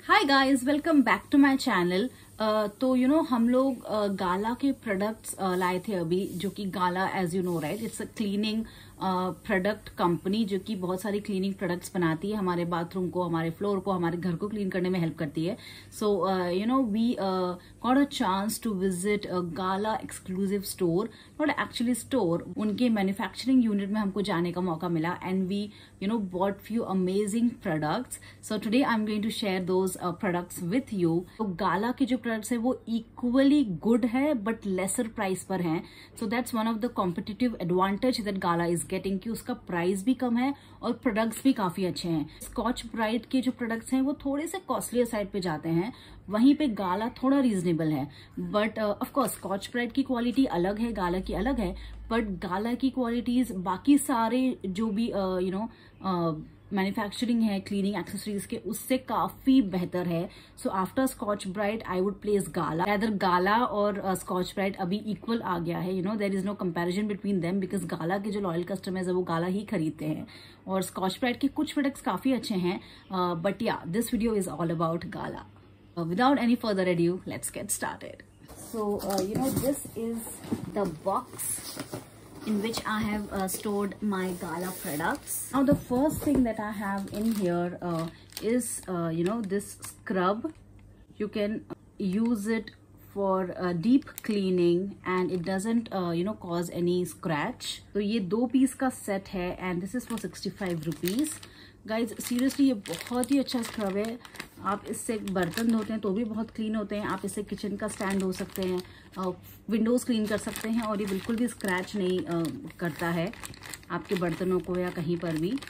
Hi guys, welcome back to my channel. तो हम लोग गाला के प्रोडक्ट्स लाए थे अभी, जो कि Gala as you know right, it's a cleaning product company जो कि बहुत सारी क्लीनिंग प्रोडक्ट्स बनाती है, हमारे बाथरूम को, हमारे फ्लोर को, हमारे घर को क्लीन करने में हेल्प करती है। So we got a chance to visit Gala exclusive store, not actually store, उनके मैन्युफैक्चरिंग यूनिट में हमको जाने का मौका मिला and we bought few amazing products. So today I'm going to share those products with you. तो गाला के जो प्रोडक्ट्स है वो इक्वली गुड है बट लेसर प्राइस पर हैं. So that's one of the competitive advantage that Gala is getting, कि उसका प्राइस भी कम है और प्रोडक्ट्स भी काफी अच्छे हैं. स्कॉच ब्राइट के जो प्रोडक्ट्स हैं वो थोड़े से कॉस्टलियर साइड पे जाते हैं, वहीं पे गाला थोड़ा रीजनेबल है. बट ऑफकोर्स स्कॉच ब्राइट की क्वालिटी अलग है, गाला की अलग है, बट गाला की क्वालिटीज बाकी सारे जो भी मैन्युफैक्चरिंग है क्लीनिंग एक्सेसरीज के, उससे काफी बेहतर है. So after Scotch Brite I would place Gala. Other Gala और स्कॉच ब्राइट अभी इक्वल आ गया है. There is no comparison between them, because Gala के जो लॉयल कस्टमर्स है वो गाला ही खरीदते हैं और स्कॉच ब्राइट के कुछ प्रोडक्ट्स काफी अच्छे हैं. But yeah, this video is all about Gala. Without any further ado, let's get started. So, this is the box in which I have stored my Gala products. Now, the first thing that I have in here is, this scrub. You can use it for deep cleaning and it doesn't, cause any scratch. So, ये 2 piece का set है and this is for 65 rupees. Guys seriously ये बहुत ही अच्छा scrub है. आप इससे बर्तन धोते हैं तो भी बहुत क्लीन होते हैं. आप इससे किचन का स्टैंड धो सकते हैं, विंडोज क्लीन कर सकते हैं और ये बिल्कुल भी स्क्रैच नहीं करता है आपके बर्तनों को या कहीं पर भी.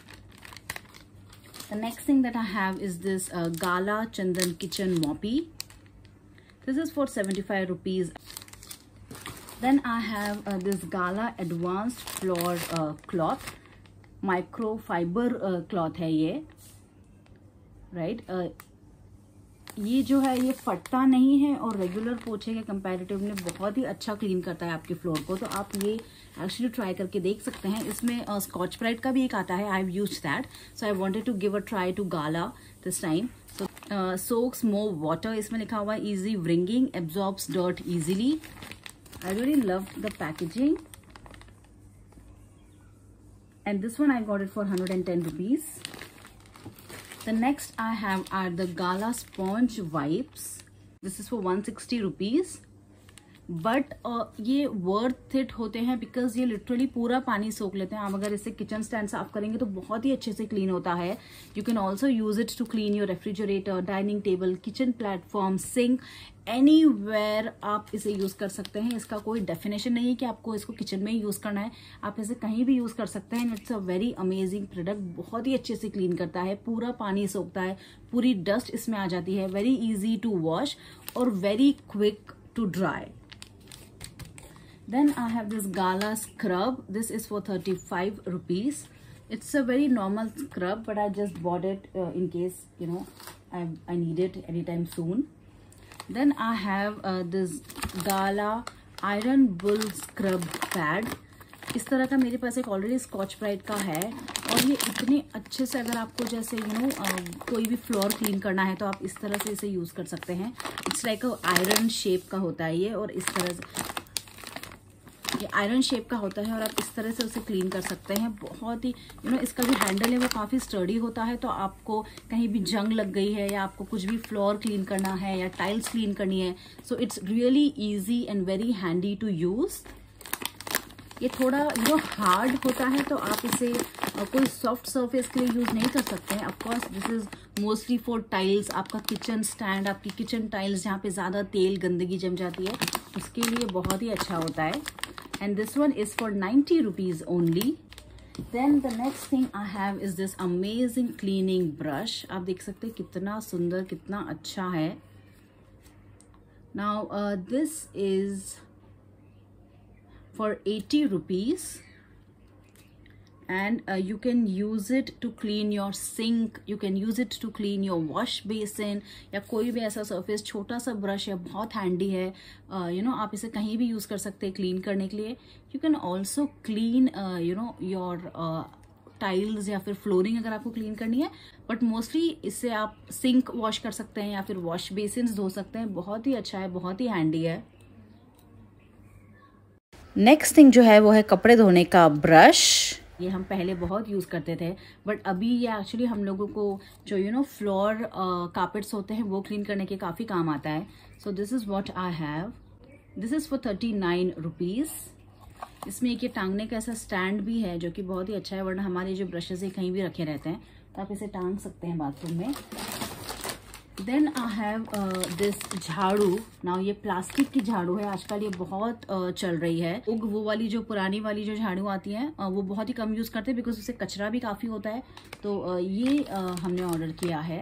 The next thing that I have is this Gala Chandan kitchen moppy. This is for 75 rupees. Then I have this Gala advanced floor cloth. Microfibre cloth है ये, राइट. ये जो है ये फटता नहीं है और रेगुलर पोछे के कंपैरेटिव में बहुत ही अच्छा क्लीन करता है आपके फ्लोर को. तो आप ये एक्चुअली ट्राई करके देख सकते हैं. इसमें स्कॉच ब्राइट का भी एक आता है, I have used that, so I wanted to give a try to Gala this time. So soaks more water, इसमें लिखा हुआ है easy wringing, absorbs dirt easily. I really love the packaging. And this one I got it for 110 rupees. The next I have are the Gala sponge wipes. This is for 160 rupees. But ये worth it होते हैं because ये literally पूरा पानी सोख लेते हैं. आप अगर इससे किचन स्टैंड साफ करेंगे तो बहुत ही अच्छे से क्लीन होता है. You can also use it to clean your refrigerator, dining table, kitchen platform, sink, anywhere आप इसे यूज कर सकते हैं. इसका कोई डेफिनेशन नहीं है कि आपको इसको किचन में ही यूज करना है, आप इसे कहीं भी यूज कर सकते हैं. It's a very amazing product. बहुत ही अच्छे से क्लीन करता है, पूरा पानी सोखता है, पूरी डस्ट इसमें आ जाती है. वेरी इजी टू वॉश और very quick to dry. Then I have this Gala scrub. This is for 35 rupees. It's a very normal scrub, but I just bought it in case I need it anytime soon. Then I have this Gala Iron Bull Scrub Pad. इस तरह का मेरे पास एक already Scotch Brite का है और ये इतने अच्छे से, अगर आपको जैसे कोई भी फ्लोर क्लीन करना है तो आप इस तरह से इसे यूज कर सकते हैं. It's like a iron shape का होता है ये, और इस तरह से ये आयरन शेप का होता है और आप इस तरह से उसे क्लीन कर सकते हैं. बहुत ही इसका जो हैंडल है वो काफी स्टर्डी होता है. तो आपको कहीं भी जंग लग गई है या आपको कुछ भी फ्लोर क्लीन करना है या टाइल्स क्लीन करनी है, so it's really easy and very handy to use. ये थोड़ा हार्ड होता है तो आप इसे कोई सॉफ्ट सरफेस के लिए यूज नहीं कर सकते हैं. Of course this is mostly for tiles. आपका किचन स्टैंड, आपकी किचन टाइल्स जहाँ पे ज्यादा तेल गंदगी जम जाती है, उसके लिए बहुत ही अच्छा होता है. And this one is for 90 rupees only. Then the next thing I have is this amazing cleaning brush. आप देख सकते हैं कितना सुंदर, कितना अच्छा है. Now this is for 80 rupees. And you can use it to clean your sink, you can use it to clean your wash basin, या कोई भी ऐसा सरफेस. छोटा सा ब्रश है, बहुत हैंडी है. आप इसे कहीं भी यूज कर सकते हैं क्लीन करने के लिए. You can also clean your tiles या फिर फ्लोरिंग अगर आपको क्लीन करनी है. बट मोस्टली इससे आप सिंक वॉश कर सकते हैं या फिर वॉश बेसिन्स धो सकते हैं। बहुत ही अच्छा है, बहुत ही हैंडी है। नेक्स्ट थिंग जो है वो है कपड़े धोने का ब्रश। ये हम पहले बहुत यूज़ करते थे, बट अभी ये एक्चुअली हम लोगों को जो फ्लोर कार्पेट्स होते हैं वो क्लीन करने के काफ़ी काम आता है। So this is what I have. This is for 39 rupees. इसमें एक ये टांगने का ऐसा स्टैंड भी है जो कि बहुत ही अच्छा है, वरना हमारे जो ब्रशेस है कहीं भी रखे रहते हैं, तो आप इसे टांग सकते हैं बाथरूम में। देन आई हैव दिस झाड़ू। नाउ ये प्लास्टिक की झाड़ू है, आजकल ये बहुत चल रही है। वो वाली जो पुरानी वाली जो झाड़ू आती है वो बहुत ही कम यूज करते हैं बिकॉज उससे कचरा भी काफी होता है। तो ये हमने ऑर्डर किया है।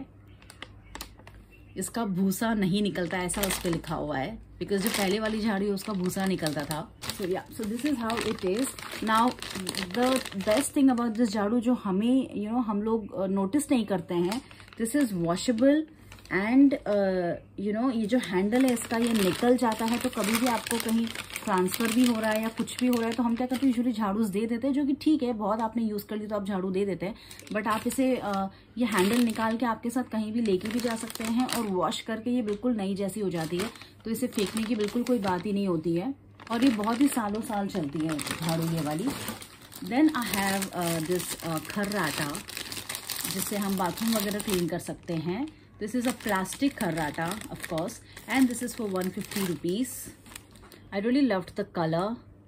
इसका भूसा नहीं निकलता, ऐसा उस पर लिखा हुआ है, बिकॉज जो पहले वाली झाड़ू है उसका भूसा निकलता था। So this is how it is. Now the best thing about this झाड़ू जो हमें हम लोग नोटिस नहीं करते हैं, दिस इज वॉशेबल एंड ये जो हैंडल है इसका ये निकल जाता है। तो कभी भी आपको कहीं ट्रांसफर भी हो रहा है या कुछ भी हो रहा है तो हम क्या करते हैं, यूजुअली झाड़ूस दे देते हैं, जो कि ठीक है, बहुत आपने यूज कर ली तो आप झाड़ू दे देते हैं। बट आप इसे ये हैंडल निकाल के आपके साथ कहीं भी लेके भी जा सकते हैं और वॉश करके ये बिल्कुल नई जैसी हो जाती है। तो इसे फेंकने की बिल्कुल कोई बात ही नहीं होती है और ये बहुत ही सालों साल चलती है झाड़ू ये वाली। देन आई हैव दिस खर्राटा, जिससे हम बाथरूम वगैरह क्लीन कर सकते हैं। This is a plastic kharrata, of course, and this is for 150 rupees. I really loved the color.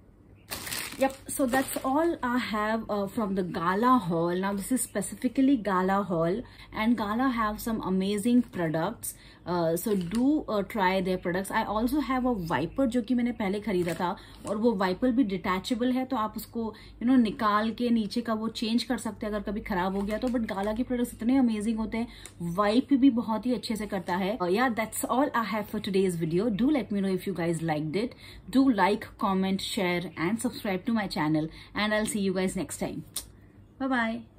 Yep, so that's all I have from the Gala haul. Now this is specifically Gala haul, and Gala have some amazing products. So do try their products. I also have a wiper जो कि मैंने पहले खरीदा था, और वो wiper भी detachable है, तो आप उसको निकाल के नीचे का वो चेंज कर सकते हैं अगर कभी खराब हो गया तो। बट गाला के प्रोडक्ट्स इतने अमेजिंग होते हैं, वाइप भी बहुत ही अच्छे से करता है। या that's all I have for today's video. Do let me know if you guys liked it. Do like, comment, share and subscribe to my channel, and I'll see you guys next time. Bye bye.